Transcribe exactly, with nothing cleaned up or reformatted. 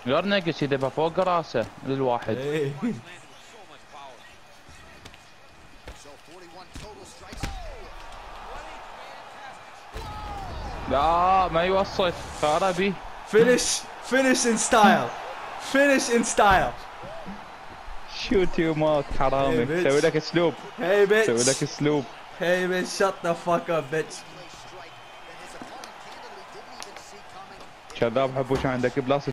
غير نقص يدبها فوق راسه للواحد. ايه لا ما يوصل خرابي. فينيش فينيش ان ستايل فينيش ان ستايل. شوت يو مات حرامي. Hey, سوي لك اسلوب. هي بيتش سوي لك اسلوب. هي بيتش شت ذا فاك اب بيتش. شباب حبوش عندك بلاس